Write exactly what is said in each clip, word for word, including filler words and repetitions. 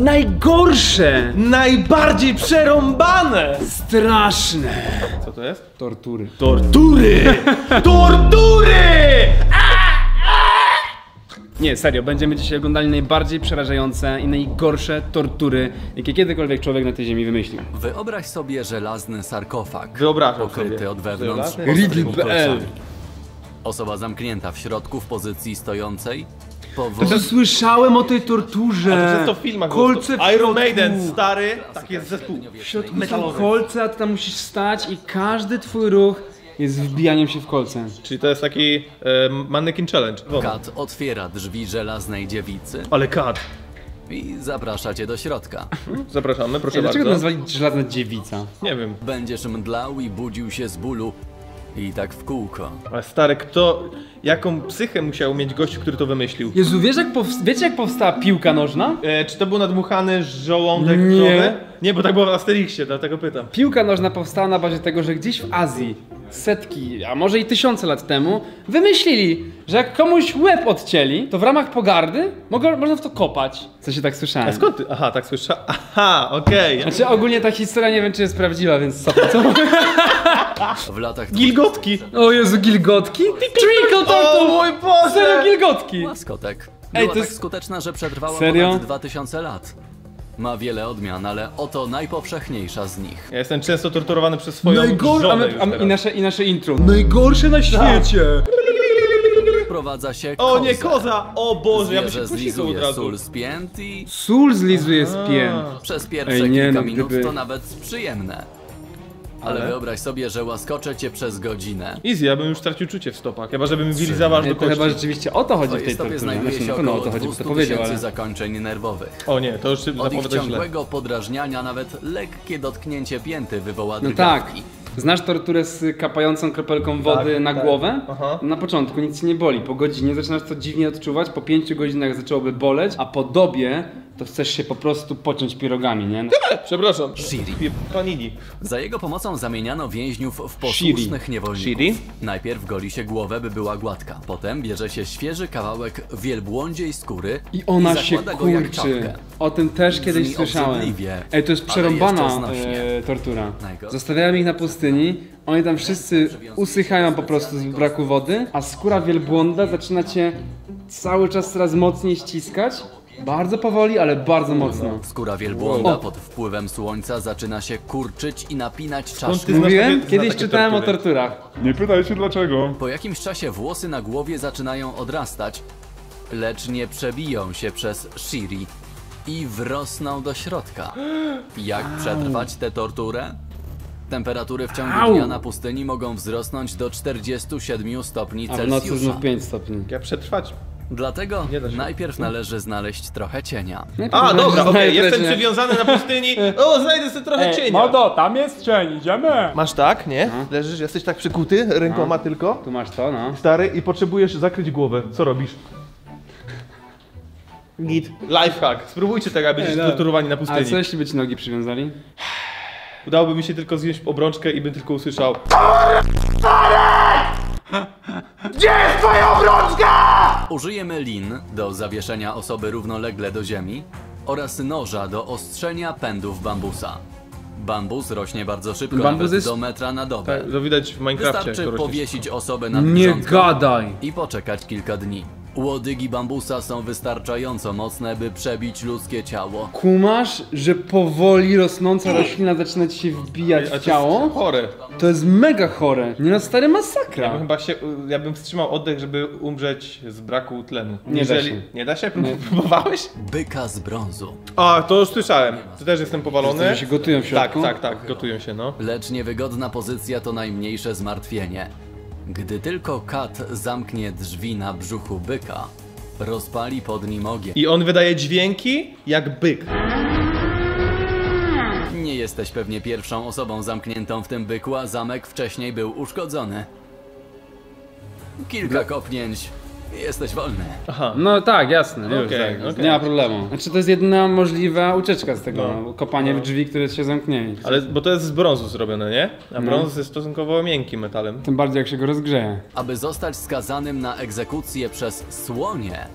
najgorsze! Najbardziej przerąbane! Straszne! Co to jest? Tortury. Tortury! Tortury! Nie, serio, będziemy dzisiaj oglądali najbardziej przerażające i najgorsze tortury, jakie kiedykolwiek człowiek na tej ziemi wymyślił. Wyobraź sobie żelazny sarkofag, Wyobrażam pokryty sobie. od wewnątrz Żelazny? Ridley ostrymi kropka p l. kolcami. Osoba zamknięta w środku w pozycji stojącej. To Powoli... słyszałem o tej torturze. A to często w filmach. Kolce w Iron środku. Maiden, stary, tak jest zespół. W środku są metalowy. kolce, a ty tam musisz stać i każdy twój ruch jest wbijaniem się w kolce. Czyli to jest taki e, mannequin challenge. Woda. Kat otwiera drzwi żelaznej dziewicy Ale kat. i zaprasza cię do środka. Zapraszamy, proszę Ej, dlaczego to bardzo. nazwali żelazna dziewica? Nie wiem. Będziesz mdlał i budził się z bólu. I tak w kółko. Ale stary, kto... Jaką psychę musiał mieć gość, który to wymyślił? Jezu, wiesz jak pow... wiecie jak powstała piłka nożna? E, czy to był nadmuchany żołądek Nie. krowy? Nie, bo tak było w Asterixie, dlatego pytam. Piłka nożna powstała na bazie tego, że gdzieś w Azji setki, a może i tysiące lat temu wymyślili, że jak komuś łeb odcięli, to w ramach pogardy mogą, można w to kopać. Co się tak słyszałem. A skąd ty? Aha, tak słyszałem. Aha, okej. Okay. Znaczy ogólnie ta historia nie wiem czy jest prawdziwa, więc co? co? W latach Gilgotki! O Jezu, gilgotki? Trickle O turtle! mój Boże! Serio gilgotki! łaskotek. Ej, Była to tak jest- skuteczna, że przetrwała Serio? ponad dwa tysiące lat. Ma wiele odmian, ale oto najpowszechniejsza z nich. Ja jestem często torturowany przez swoją Najgorsze, a żonę my, już a my, teraz. i, nasze, i nasze intro. Najgorsze na świecie! Wprowadza się O kozę. nie, koza! O Boże, ja bym się Zwierzę posikał od zlizuje razu. sól z pięt i Sól zlizuje z pięt. przez pierwsze Ej, nie, kilka no, minut gdyby- to nawet przyjemne. Ale, Ale? wyobraź sobie, że łaskocze cię przez godzinę. Easy, ja bym już stracił czucie w stopach, chyba żebym wilizawał aż Nie, do to chyba kości. rzeczywiście o to chodzi w W tej twojej stopie torturze. znajduje Znaczy, się na pewno o około to chodzi, bo to dwieście powiedział, tysięcy ale... zakończeń nerwowych. O nie, to już Od ich zapowiada źle. ciągłego podrażniania nawet lekkie dotknięcie pięty wywoła No tak. drgawki. Znasz torturę z kapającą kropelką wody Tak, na tak. głowę? Aha. Na początku nic cię nie boli, po godzinie zaczynasz to dziwnie odczuwać, po pięciu godzinach zaczęłoby boleć, a po dobie to chcesz się po prostu pociąć pierogami, nie? No. Przepraszam. Shiri. Panini. Za jego pomocą zamieniano więźniów w Shiri. posłusznych niewolników. Shiri? Najpierw goli się głowę, by była gładka. Potem bierze się świeży kawałek wielbłądziej skóry I ona się zakłada go jak kurczy. czapkę. O tym też kiedyś Brzmi słyszałem. obrzydliwie, Ej, to jest ale przerąbana jeszcze znośnie. e, tortura. Najgorsze. Zostawiałem ich na pustyni, oni tam wszyscy usychają po prostu z braku wody, a skóra wielbłąda zaczyna cię cały czas coraz mocniej ściskać. Bardzo powoli, ale bardzo mocno. Skóra wielbłąda O. pod wpływem słońca zaczyna się kurczyć i napinać ty czaszkę. znasz Mówiłem? takie- Kiedyś takie czytałem tortury? o torturach. Nie pytajcie dlaczego. Po jakimś czasie włosy na głowie zaczynają odrastać, lecz nie przebiją się przez Shiri i wrosną do środka. Jak przetrwać tę torturę? Temperatury w ciągu Au. dnia na pustyni mogą wzrosnąć do czterdziestu siedmiu stopni A w nocy Celsjusza. znów pięć stopni. Jak przetrwać? Dlatego Nie da się. najpierw należy znaleźć trochę cienia. A, dobra, okej, Znajdę jestem cię. przywiązany na pustyni. O, znajdę sobie trochę cienia. Modo, tam jest cień, idziemy. Masz tak, nie? Leżysz, jesteś tak przykuty, rękoma tylko. Tu masz to, no. Stary, i potrzebujesz zakryć głowę. Co robisz? Git. Lifehack. Spróbujcie tego, aby będziecie dobra. torturowani na A pustyni. co jeśli by ci nogi przywiązali? Udałoby mi się tylko zjeść obrączkę i bym tylko usłyszał. Użyjemy lin do zawieszenia osoby równolegle do ziemi oraz noża do ostrzenia pędów bambusa. Bambus rośnie bardzo szybko, Bambus nawet jest- do metra na dobę. Tak, to widać w Minecrafcie. Wystarczy jak to rośnie. powiesić osobę nad Nie grządką gadaj! i poczekać kilka dni. Łodygi bambusa są wystarczająco mocne, by przebić ludzkie ciało. Kumasz, że powoli rosnąca roślina zaczyna ci się wbijać A to w jest ciało? chore. To jest mega chore. Nie no, stary Ja masakra. bym chyba się, ja bym wstrzymał oddech, żeby umrzeć z braku tlenu. Nie da się. Nie da się? Próbowałeś? Byka z brązu. A, to już słyszałem. To też jestem powalony. Że się gotują w Tak, środku? tak, tak, gotują się, no. Lecz niewygodna pozycja to najmniejsze zmartwienie. Gdy tylko kat zamknie drzwi na brzuchu byka, rozpali pod nim ogień. I on wydaje dźwięki jak byk. Nie jesteś pewnie pierwszą osobą zamkniętą w tym byku, a zamek wcześniej był uszkodzony. Kilka kopnięć. Jesteś wolny. Aha. No tak, jasne, już, Okej, tak, okej. nie ma problemu. Znaczy to jest jedyna możliwa ucieczka z tego, No. kopanie w drzwi, które się zamknęli. Ale, bo to jest z brązu zrobione, nie? A No. brąz jest stosunkowo miękkim metalem. Tym bardziej jak się go rozgrzeje. Aby zostać skazanym na egzekucję przez słonie,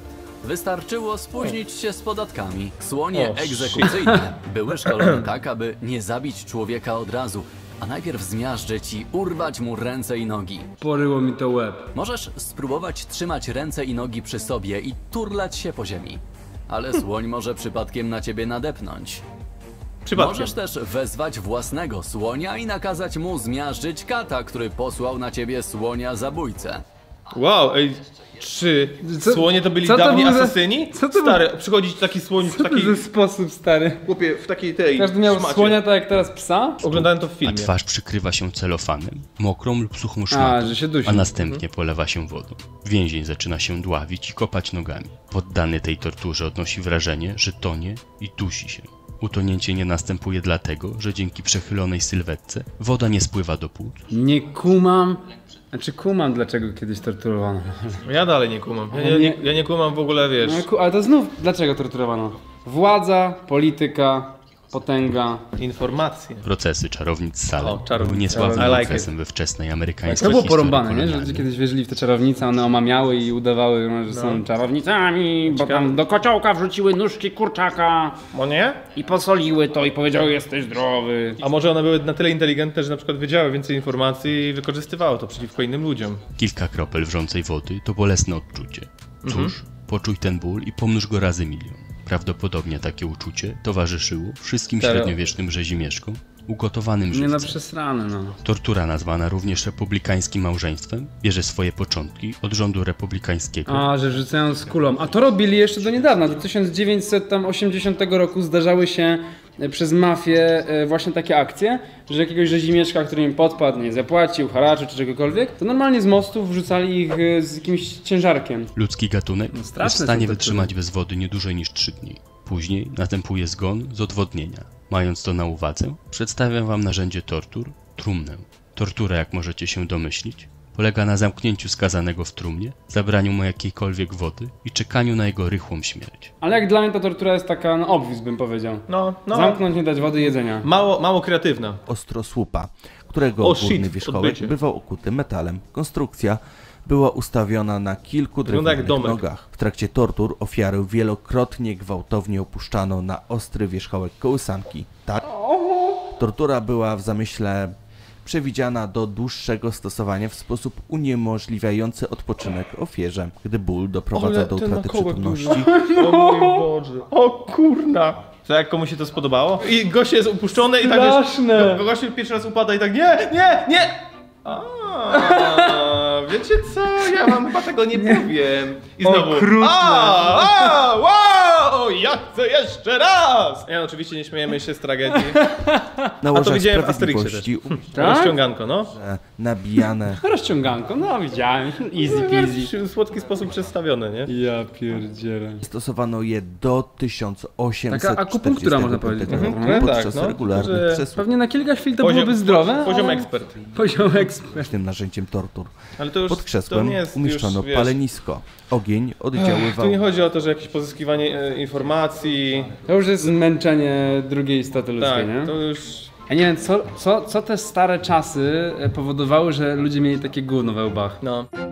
Wystarczyło spóźnić się z podatkami. Słonie O, egzekucyjne były szkolone tak, aby nie zabić człowieka od razu, a najpierw zmiażdżyć i urwać mu ręce i nogi. Poryło mi to łeb. Możesz spróbować trzymać ręce i nogi przy sobie i turlać się po ziemi. Ale słoń może przypadkiem na ciebie nadepnąć. Przypadkiem. Możesz też wezwać własnego słonia i nakazać mu zmiażdżyć kata, który posłał na ciebie słonia zabójcę. Wow, ej, czy Co- słonie to byli co to dawni był za- asasyni? co to był- Stary, przychodzi taki słoń w Co to takiej... za sposób, stary? Chłopie, w takiej tej... Każdy miał szmacie. słonia tak jak teraz psa? Oglądałem to w A filmie. twarz przykrywa się celofanem, mokrą lub suchą A, szmatą, że się dusi. a następnie polewa się wodą. Więzień zaczyna się dławić i kopać nogami. Poddany tej torturze odnosi wrażenie, że tonie i dusi się. Utonięcie nie następuje dlatego, że dzięki przechylonej sylwetce woda nie spływa do płuc. Nie kumam. Znaczy kumam, dlaczego kiedyś torturowano. Ja dalej nie kumam. Ja Ale nie, nie- ja nie kumam w ogóle, wiesz... No, ku- ale to znów, dlaczego torturowano? Władza, polityka, potęga. Informacje. Procesy czarownic Salem O, czarownic były niesławnym Salem. I like procesem we wczesnej amerykańskiej To było historii porąbane, nie? Że ludzie kolonialnej. kiedyś wierzyli w te czarownice, one omamiały i udawały, że są czarownicami, bo tam do kociołka wrzuciły nóżki kurczaka O nie? i posoliły to i powiedziały, jesteś zdrowy. A może one były na tyle inteligentne, że na przykład wiedziały więcej informacji i wykorzystywały to przeciwko innym ludziom. Kilka kropel wrzącej wody to bolesne odczucie. Cóż, poczuj ten ból i pomnóż go razy milion. Prawdopodobnie takie uczucie towarzyszyło wszystkim Serio? średniowiecznym rzezimieszkom ugotowanym Nie żywcem. no, przesrane no. Tortura nazwana również republikańskim małżeństwem bierze swoje początki od rządu republikańskiego. A, że rzucają z kulą. A to robili jeszcze do niedawna. Do tysiąc dziewięćset osiemdziesiątego roku zdarzały się e, przez mafię e, właśnie takie akcje, że jakiegoś rzezimieszka, który im podpadł, nie zapłacił, haraczu czy czegokolwiek, to normalnie z mostów wrzucali ich e, z jakimś ciężarkiem. Ludzki gatunek No, jest straszne w są stanie tortury. wytrzymać bez wody nie dłużej niż trzy dni. Później następuje zgon z odwodnienia. Mając to na uwadze, przedstawiam wam narzędzie tortur – trumnę. Tortura, jak możecie się domyślić, polega na zamknięciu skazanego w trumnie, zabraniu mu jakiejkolwiek wody i czekaniu na jego rychłą śmierć. Ale jak dla mnie ta tortura jest taka, no obvious bym powiedział. No, no. Zamknąć, nie dać wody i jedzenia. Mało, mało kreatywna. Ostrosłupa, którego O, górny shit, wierzchołek odbycie. bywał okuty metalem. Konstrukcja była ustawiona na kilku Wygląda jak drewnianych domek. nogach. W trakcie tortur ofiarę wielokrotnie gwałtownie opuszczano na ostry wierzchołek kołysanki. Tak? Tortura była w zamyśle przewidziana do dłuższego stosowania w sposób uniemożliwiający odpoczynek ofierze, gdy ból doprowadza Ale do ten utraty nakołek przytomności. O mój Boże. O kurna. To jak komuś się to spodobało? I gość jest upuszczony i tak Straszne. wiesz, go- gość pierwszy raz upada i tak nie, nie, nie! A, wiecie co? Ja wam chyba tego nie powiem. I znowu. Okrutne. A, a, wow! Ja chcę jeszcze raz! Ja oczywiście nie śmiejemy się z tragedii. Na A to łożach widziałem w Asterixie też. sprawiedliwości Tak? Rozciąganko, no. umieśćone nabijane Rozciąganko, no widziałem. Easy peasy. W słodki sposób przedstawione, nie? Ja pierdzielę. stosowano je do tysiąc osiemset Taka akupunktura, można powiedzieć. roku Mhm, podczas tak, no, regularnych że- przesłuchań. Pewnie na kilka chwil to Poziom- byłoby zdrowe, Poziom ale... ekspert. Poziom ekspert. Tym narzędziem tortur. Ale to już Pod to krzesłem nie jest umieszczono już, wiesz, palenisko. Ogień Tu oddziaływał. nie chodzi o to, że jakieś pozyskiwanie e, informacji. To już jest zmęczenie drugiej istoty ludzkiej, Tak, nie? to już. Ja nie wiem, co, co, co te stare czasy powodowały, że ludzie mieli takie gówno we łbach. No.